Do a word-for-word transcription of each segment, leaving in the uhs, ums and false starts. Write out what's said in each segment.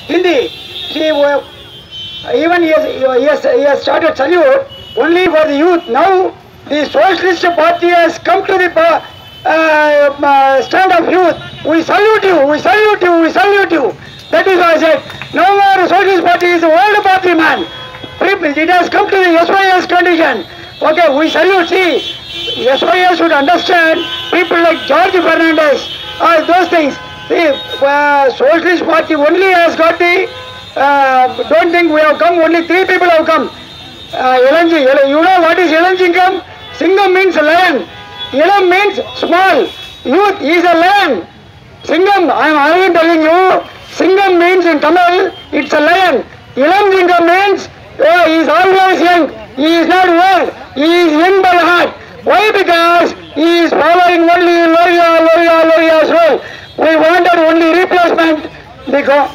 Hindi. See, uh, even he has, he, has, he has started salute only for the youth. Now the Socialist Party has come to the uh, uh, stand of youth. We salute you, we salute you, we salute you. That is why I said, no more Socialist Party is the old party, man. It has come to the S Y S condition. Okay, we salute. See, S Y S should understand people like George Fernandez, uh, those things. See, uh, Socialist Party only has got the, uh, don't think we have come, only three people have come. Uh, Elanji, you know what is Elanjingam? Singam means lion. Elam means small. Youth is a lion. Singam, I am already telling you, Singam means in Tamil, it's a lion. Elanjingam means, oh, he is always young. He is not old. He is young by heart. Why? Because he is following only Loria, Loria, Loria's role. We wanted only replacement. Because,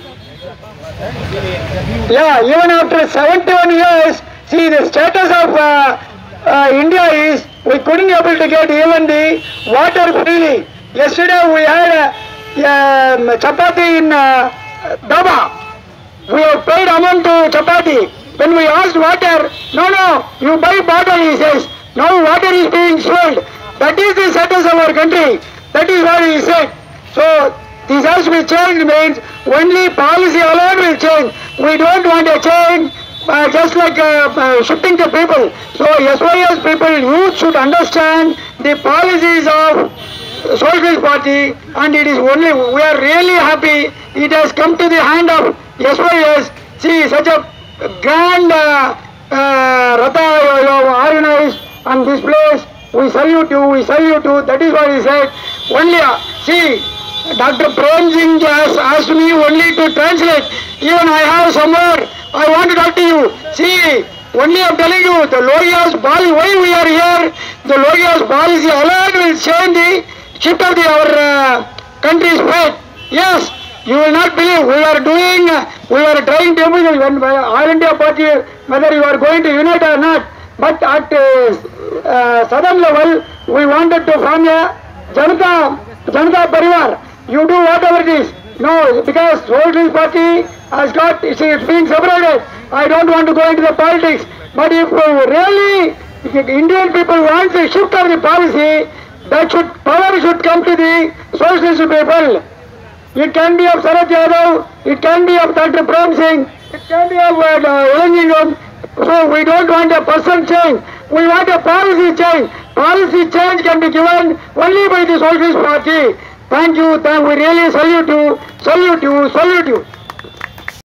yeah, even after seventy-one years, see the status of uh, uh, India is, we couldn't able to get even the water freely. Yesterday we had a, a chapati in uh, Daba. We have paid amount to chapati. When we asked water, no, no, you buy bottle, he says. Now water is being sold. That is the status of our country. That is what he said. So this has to be changed means only policy alone will change. We don't want a change uh, just like uh, uh, shifting the people. So S Y S people, youth should understand the policies of Socialist Party, and it is only, we are really happy it has come to the hand of S Y S. See, such a grand uh, uh, Ratha you have organized on this place. We salute you, we salute you. That is what he said. Only, uh, see, Doctor Prem Singh has asked me only to translate. Even I have some more. I want to talk to you. See, only I am telling you, the Loria's policy, why we are here, the Loria's policy alone will change the shift of the, our uh, country's fate. Yes, you will not believe, we are doing, uh, we are trying to implement when All India Party, whether you are going to unite or not. But at uh, uh, southern level, we wanted to form a Janata, Janata Parivar. You do whatever it is. No, because Socialist Party has got, it's, it's being separated. I don't want to go into the politics. But if uh, really Indian people want to shift of the policy, that should, power should come to the Socialist people. It can be of Sarath Yadav, it can be of Doctor Prem Singh, it can be of Elanjingam. So we don't want a person change. We want a policy change. Policy change can be given only by the Socialist Party. Thank you. Thank, we really salute you, salute you, salute you.